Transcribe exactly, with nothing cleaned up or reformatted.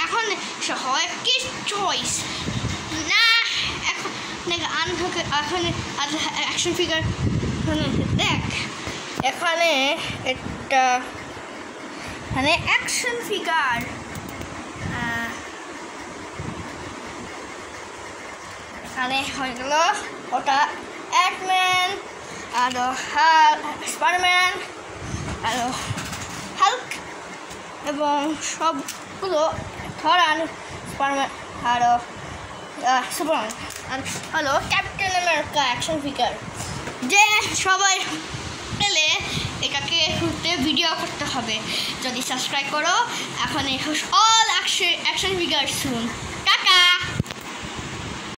এখন হয় কি চয়েস না এখন আনভাগে এখন অ্যাকশন ফিগার দেখ এখানে একটা মানে অ্যাকশন ফিগার এখানে হয়ে গেল ওটা অ্যাটম্যান আরো স্পাইডারম্যান আরো হাল্ক এবং সবগুলো থর আর স্পাইডারম্যান আরো সুপারম্যান আর হলো ক্যাপ্টেন আমেরিকা অ্যাকশন ফিগার যে সবাই পেলে এটাকে ভিডিও করতে হবে যদি সাবস্ক্রাইব করো এখন অল অ্যাকশন অ্যাকশন ফিগার শুন